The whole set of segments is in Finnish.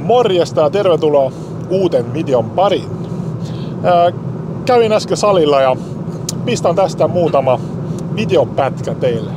Morjesta ja tervetuloa uuden videon pariin. Kävin äsken salilla ja pistän tästä muutama videopätkä teille.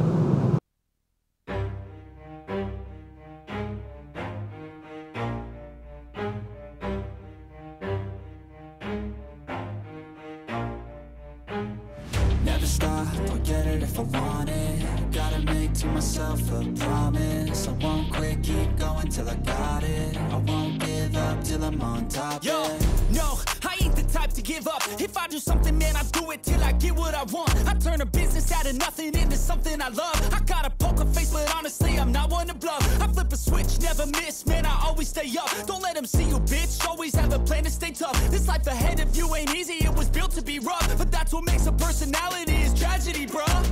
Never stop, I'll get it if I want it. Gotta make to myself a promise. I won't quit, keep going till I got it. I won't give up till I'm on top. Yo, no, I ain't the type to give up. If I do something, man, I do it till I get what I want. I turn a business out of nothing into something I love. I got a poker face, but honestly, I'm not one to bluff. I flip a switch, never miss, man, I always stay up. Don't let them see you, bitch, always have a plan to stay tough. This life ahead of you ain't easy, it was built to be rough. But that's what makes a personality, is tragedy, bruh.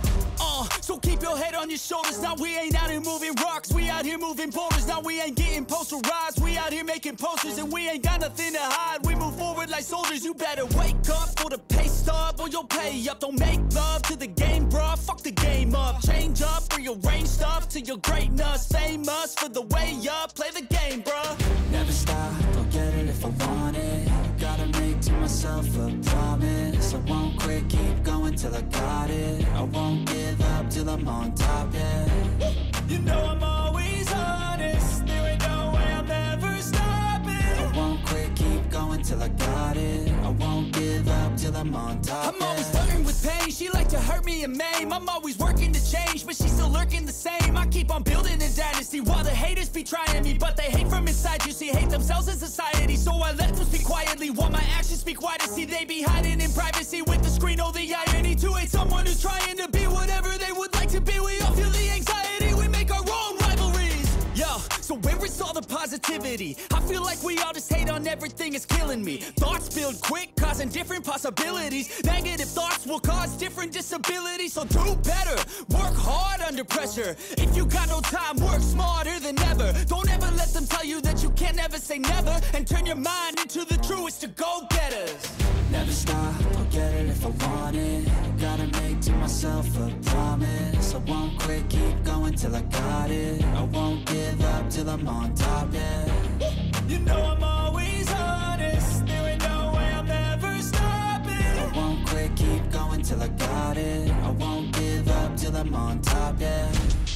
So keep your head on your shoulders. Now we ain't out here moving rocks, we out here moving boulders. Now we ain't getting posterized, we out here making posters. And we ain't got nothing to hide, we move forward like soldiers. You better wake up for the pay stub or you'll pay up. Don't make love to the game, bruh, fuck the game up. Change up, rearrange stuff to your greatness. Famous for the way up, play the game, bruh. Never stop, I'll get it if I want it. Gotta make to myself a promise. I won't quit, keep going till I got it. I won't give up till I'm on top, yeah. You know I'm always honest, there ain't no way I'm ever stopping. I won't quit, keep going till I got it. I won't give up till I'm on top, I'm always flirting with pain, she like to hurt me and maim. I'm always working to change, but she's still lurking the same. I keep on building a dynasty while the haters be trying me. But they hate from inside, you see, hate themselves in society. So I let them speak quietly while my actions speak wider. See, they be hiding in privacy with the screen, oh the irony. To hate someone who's trying to be whatever they would like to be. We all feel the anxiety, we make our own rivalries. Yo, so where is all the positivity? I feel like we all just hate on everything, it's killing me. Thoughts build quick, causing different possibilities. Negative thoughts will cause different disabilities. So do better, work hard under pressure. If you got no time, work smarter than ever. Don't ever let them tell you that you can't never say never. And turn your mind into the truest to go-getters. Never stop, I'll get it if I want it. Gotta make to myself a promise. I won't quit, keep going till I got it. I won't give up till I'm on top, yeah. You know I'm always honest, there ain't no way I'm ever stopping. I won't quit, keep going till I got it. I won't give up till I'm on top, yeah.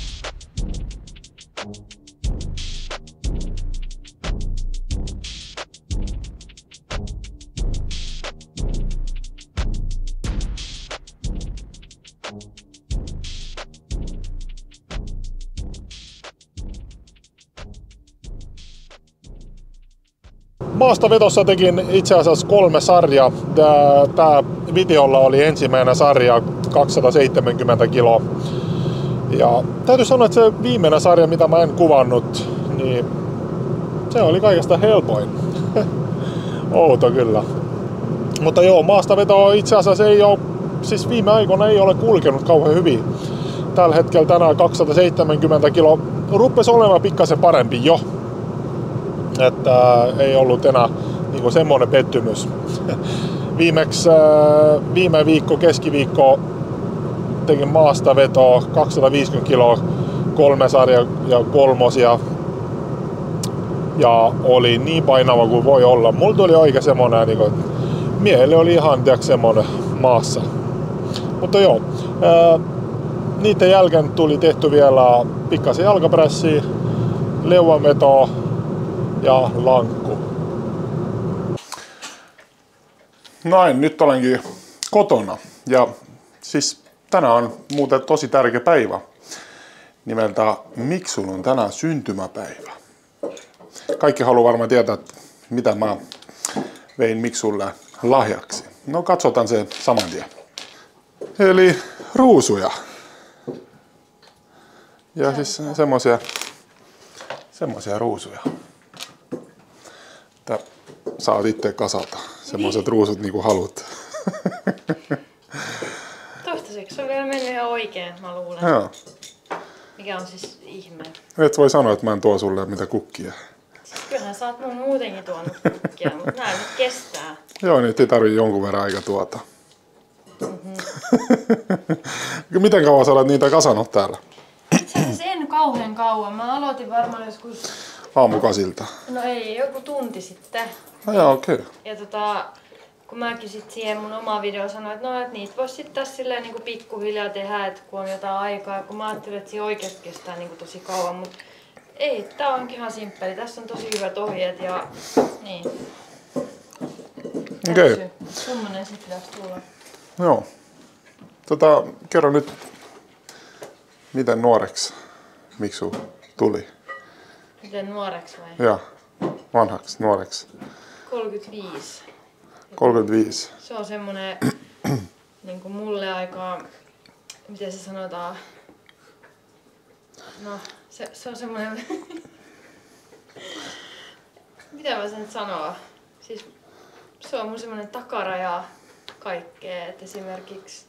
Maastavetossa tekin itse asiassa 3 sarjaa. Tää videolla oli ensimmäinen sarja 270 kiloa. Ja täytyy sanoa, että se viimeinen sarja, mitä mä en kuvannut, niin se oli kaikesta helpoin. Outo kyllä. Mutta joo, maastaveto itse asiassa ei ole, siis viime aikoina ei ole kulkenut kauhean hyvin. Tällä hetkellä tänään 270 kiloa. Rupesi olemaan pikkasen parempi jo. Että ei ollut enää niin semmoinen pettymys. Viimeksi viime viikko, keskiviikko tekin maastavetoa 250 kiloa, 3 sarja ja 3. Ja oli niin painava kuin voi olla. Mulla tuli oikein semmonen, niin kuin, miehelle oli ihan semmonen maassa. Mutta joo, niiden jälkeen tuli tehty vielä pikkasen jalkaprässiä, leuanvetoa ja lankku. Näin, nyt olenkin kotona. Ja siis tänään on muuten tosi tärkeä päivä. Nimeltä Miksun on tänään syntymäpäivä. Kaikki haluaa varmaan tietää, että mitä mä vein Miksulle lahjaksi. No katsotaan se saman tien. Eli ruusuja. Ja siis semmosia ruusuja. Että saat itse kasata semmoiset ruusut niinku haluat. Toistaiseksi se on vielä mennyt ihan oikein, mä luulen. Joo. Mikä on siis ihme. Et voi sanoa, että mä en tuo sulle mitä kukkia. Kyllähän sä oot mun muutenkin tuonut kukkia, mutta nää nyt kestää. Joo, niin ei tarvii jonkun verran aika tuota. Miten kauan sä olet niitä kasannut täällä? Sen kauhean kauan. Mä aloitin varmaan joskus aamukasilta? No ei, joku tunti sitten. No joo, okei. Okay. Ja kun mäkin sit siihen mun oma video sanoin, että no, et niitä vois sit tässä silleen niinku pikkuhiljaa tehdä, että kun on jotain aikaa. Kun mä ajattelin, että siinä oikeesti kestää niinku tosi kauan, mut ei, tää onkin ihan simppeli. Tässä on tosi hyvät ohjeet ja niin. Okei. Okay. Semmonen sit pitäisi tulla. Joo. Kerro nyt, miten nuoreksi Miksu tuli? Miten nuoreksi vai? Joo, vanhaksi, nuoreksi. 35. 35. Se on semmonen niinku mulle aika, miten se sanotaan, no se on semmonen, mitä mä sen sanoo, siis se on mun semmonen takaraja kaikkea, että esimerkiksi,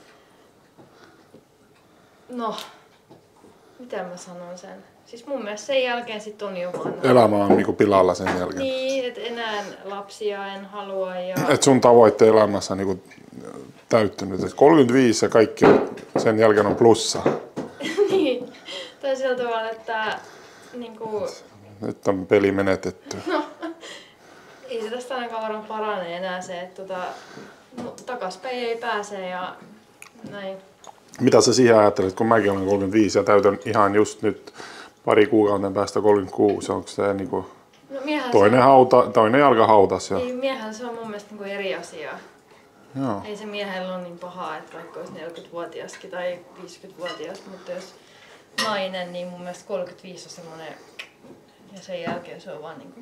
no, miten mä sanon sen, siis mun mielestä sen jälkeen sit on jo vanha. Elämä on niinku pilalla sen jälkeen. Niin, että enää lapsia en halua ja... Et sun tavoitteet elämässä on niinku täyttynyt, et 35 ja kaikki sen jälkeen on plussa. Niin, tai sillä tavalla, että niinku... Nyt on peli menetetty. No, ei se tästä ainakaan varmaan parane enää se, että takaspäin ei pääse ja näin. Mitä sä siihen ajattelet, kun mäkin olen 35 ja täytän ihan just nyt pari kuukauden päästä 36, onko se niinku No, toinen jalka hautas jo? Ei, miehellä se on mun mielestä niinku eri asia. Joo. Ei se miehellä ole niin pahaa, että vaikka olisi 40-vuotiaskin tai 50-vuotias, mutta jos nainen, niin mun mielestä 35 on semmoinen ja sen jälkeen se on vaan niinku...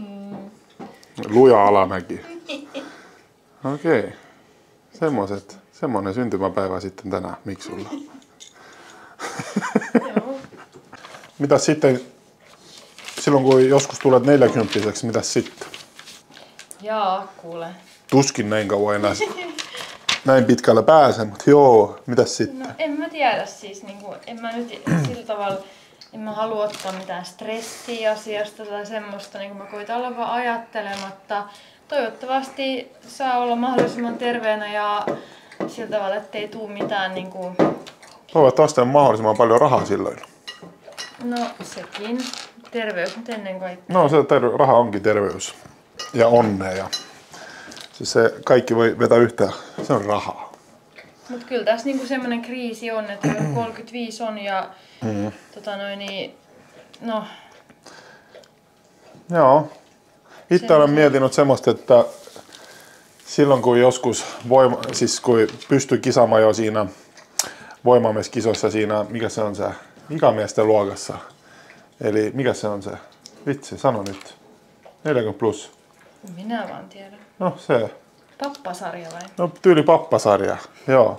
Luja alamäki. Okei. Okay. Semmoinen syntymäpäivä sitten tänään Miksulla. Joo. Mitäs sitten, silloin kun joskus tulet 40-vuotiaaksi, mitäs sitten? Jaa, kuule. Tuskin näin kauan enää näin pitkällä pääsen, mutta joo, mitäs sitten? No en mä tiedä siis, niinku, en mä nyt sillä tavalla, en mä halua ottaa mitään stressiä asiasta tai semmoista, niinku mä koitan olla vaan ajattelematta. Toivottavasti saa olla mahdollisimman terveenä ja sillä tavalla, ettei tuu mitään niinku... Toivottavasti on mahdollisimman paljon rahaa silloin. No sekin. Terveys nyt ennen kaikkea. No se raha onkin terveys ja onnea ja siis se kaikki voi vetää yhtään, se on rahaa. Mut kyllä tässä niinku semmonen kriisi on, että 35 on ja no. Joo. Itse olen mietinyt semmoista, että silloin kun joskus kun pystyi kisaamaan jo siinä voimamieskisossa siinä, mikä se on se, ikämiesten luokassa. Eli mikä se on se? Vitsi, sano nyt. 40 plus. Minä vaan tiedän. No se. Pappasarja vai? No tyyli pappasarja, joo.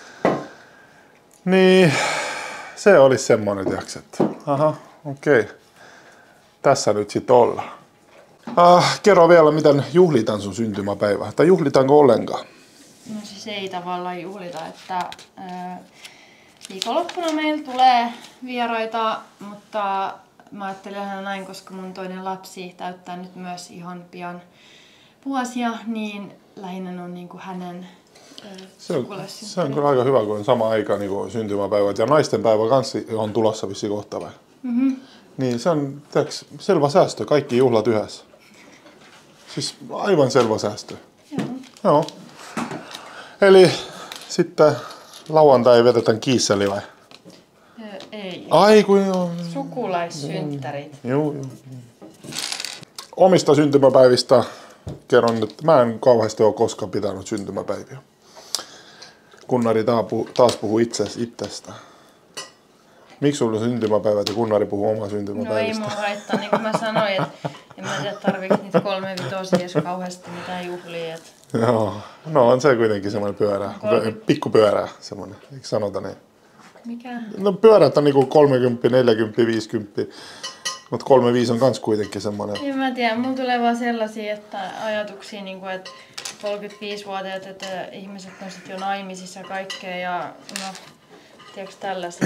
Niin, se olisi semmoinen, tiiäks, aha, okei. Tässä nyt sit ollaan. Kerro vielä, miten juhlitaan sun syntymäpäivää. Tai juhlitaanko ollenkaan? No siis ei tavallaan juhlita, että viikonloppuna meillä tulee vieraita, mutta mä ajattelen aina näin, koska mun toinen lapsi täyttää nyt myös ihan pian vuosia, niin lähinnä on niinku hänen sukulaiset. Se on kyllä aika hyvä, kun on sama aika niin syntymäpäivät. Ja naisten päivä kanssa on tulossa vissiin kohta vai? Mm-hmm. Niin se on selvä säästö, kaikki juhlat yhdessä. Siis aivan selvä säästö. Joo. Eli sitten lauantai vetetään kiisseli vai? Ei. Ai kun joo. Sukulaissynttärit. Joo. Omista syntymäpäivistä kerron, että mä en kauheasti ole koskaan pitänyt syntymäpäiviä. Kunnari taas puhuu itsestä. Miksi sulla on syntymäpäivät ja Kunnari puhuu omaa syntymäpäivistä? No ei mua haittaa, niin kuin mä sanoin, että en mä tiedä tarviiko niitä 35 jos kauheasti mitään juhlia. Et... Joo, no on se kuitenkin semmoinen pyörä, pikkupyörä semmoinen, eikö sanota niin? Mikä? No pyörät on niinku 30, 40, 50, mutta 35 on kans kuitenkin semmoinen. En mä tiedä, mulla tulee vaan sellaisia ajatuksia, niin kuin, että 35-vuotiaat, että ihmiset on sit jo naimisissa ja kaikkea ja no, tiedätkö tällaisia.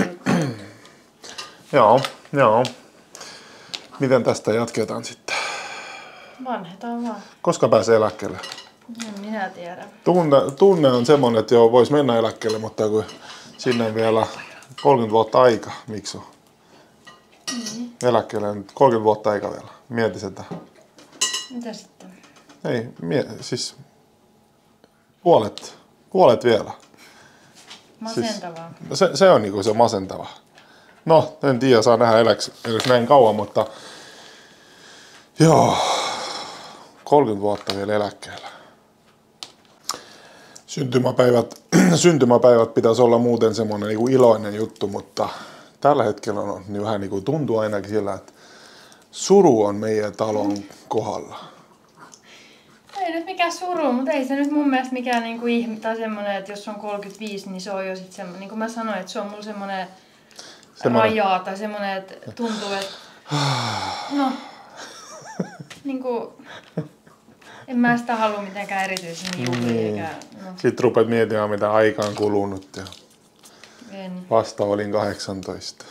Joo. Miten tästä jatketaan sitten? Vanhetaan vaan. Koska pääsee eläkkeelle? En minä tiedä. Tunne on semmoinen, että joo, vois mennä eläkkeelle, mutta kun sinne on vielä 30 vuotta aika, Miksu. Eläkkeelle nyt 30 vuotta eikä vielä. Mieti sitä. Mitä sitten? Ei, siis puolet vielä. Masentavaa. Se on niinku se masentava. No, en tiedä, saa nähdä eläks näin kauan, mutta joo, 30 vuotta vielä eläkkeellä. Syntymäpäivät pitäisi olla muuten semmoinen niinku iloinen juttu, mutta tällä hetkellä on niin vähän niinku tuntuu ainakin sillä, että suru on meidän talon kohdalla. Ei nyt mikään suru, mutta ei se nyt mun mielestä mikään niinku ihme tai semmoinen, että jos on 35, niin se on jo sit semmoinen, niin kuin mä sanoin, että se on mulla semmoinen rajaa tai semmoinen, että tuntuu, että no, niinku, en mä sitä halua mitenkään erityisemmin juhlia. No. Sitten rupeat miettimään, mitä aika on kulunut ja En. vasta olin 18.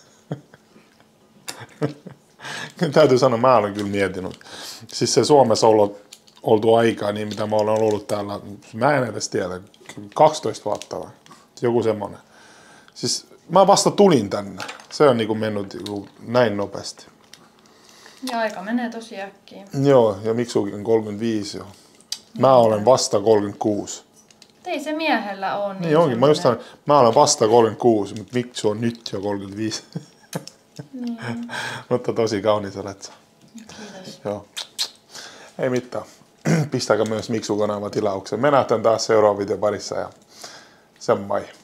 Täytyy sanoa, mä olen kyllä miettinyt. Siis se Suomessa oltu aikaa, niin mitä mä olen ollut täällä, mä en edes tiedä, 12 vuotta vai joku semmoinen. Siis mä vasta tulin tänne. Se on niinku mennyt niinku näin nopeasti. Ja aika menee tosi äkkiä. Joo, ja Miksukin 35 jo. Mä olen vasta 36. Ei se miehellä ole Niin onkin, mä olen vasta 36, mutta Miksu on nyt jo 35. Niin. Mutta tosi kaunis olet sä. Kiitos. Joo. Ei mitään. Pistäkää myös Miksu-kanava tilaukseen. Me nähdään taas seuraavan videon parissa ja sen mai.